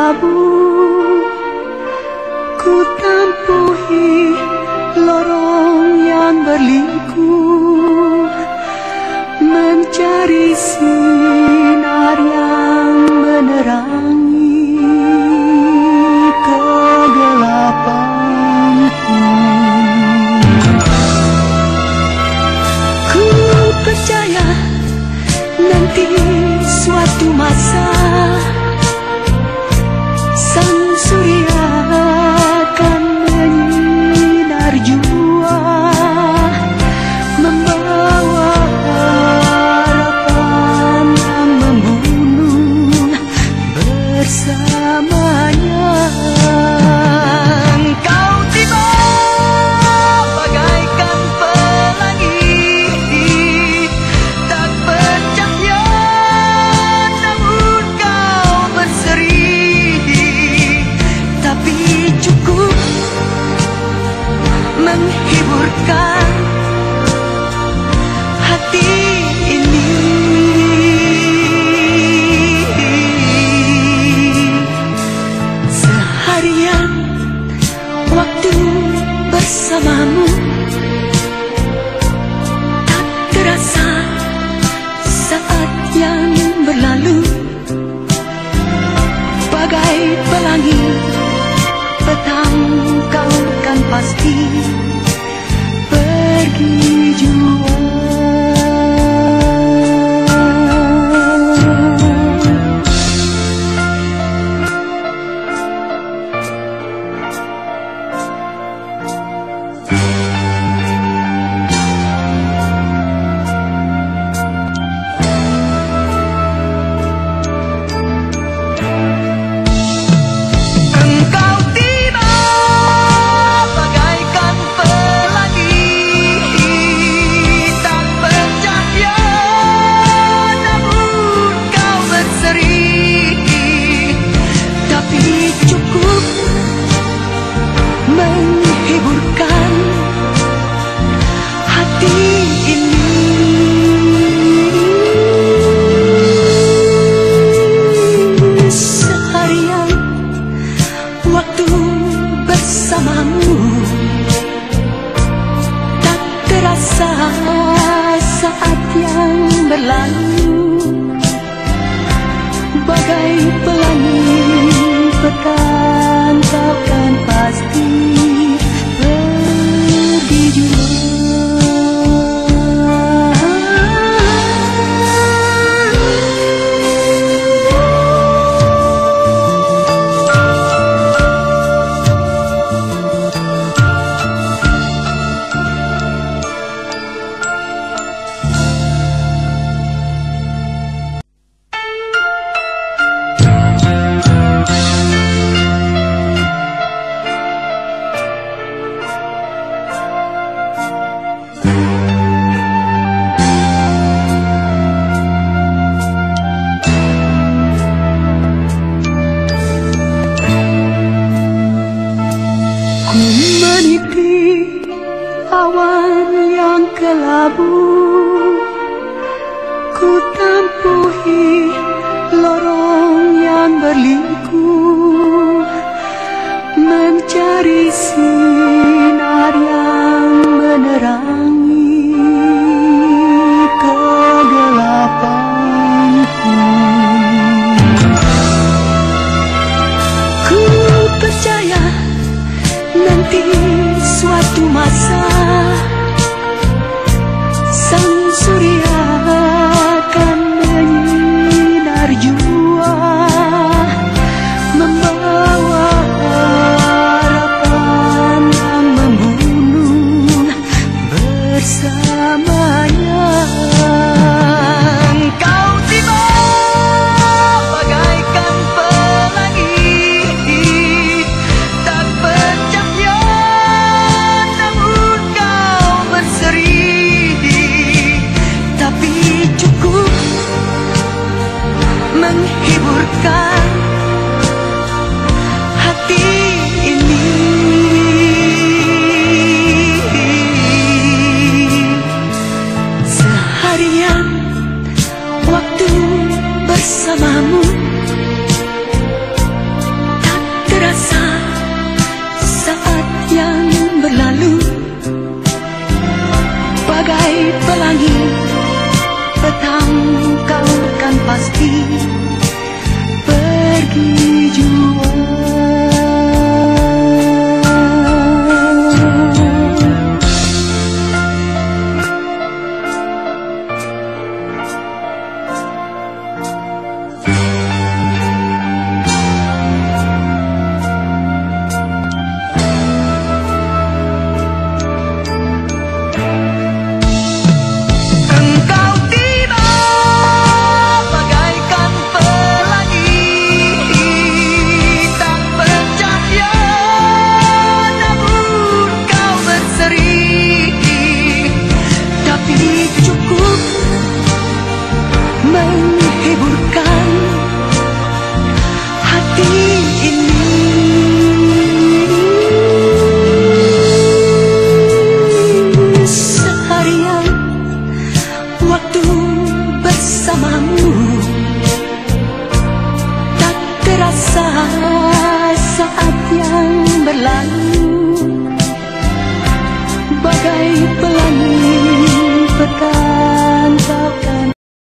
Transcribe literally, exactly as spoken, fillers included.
kelabu, ku tempuhi lorong yang berliku, mencari sinar yang menerangi kegelapanku. Ku percaya nanti suatu masa sang surya akan menyinar jua, membawa harapan yang membunuh bersamanya. Engkau tiba bagaikan pelangi, tak bercahaya namun kau berseri, tapi cukup menghiburkan hati ini. Seharian waktu bersamamu tak terasa saat yang berlalu, bagai pelangi petang kau kan pasti pergi jua. Engkau tiba bagaikan pelangi, tak bercahaya namun kau berseri, tapi cukup menghiburkan hati ini. Seharian waktu bersamamu tak terasa saat yang berlalu, bagai pelangi petang kau kan pasti pergi jua. Ku meniti awan yang kelabu, ku tempuhi lorong yang berliku, mencari sinar yang menerangi kegelapanku. Ku percaya nanti suatu masa sang surya akan menyinar jua, membawa harapan yang membunuh bersamanya. Engkau tiba bagaikan pelangi, tak bercahaya namun kau saat yang berlalu bagai pelangi petang.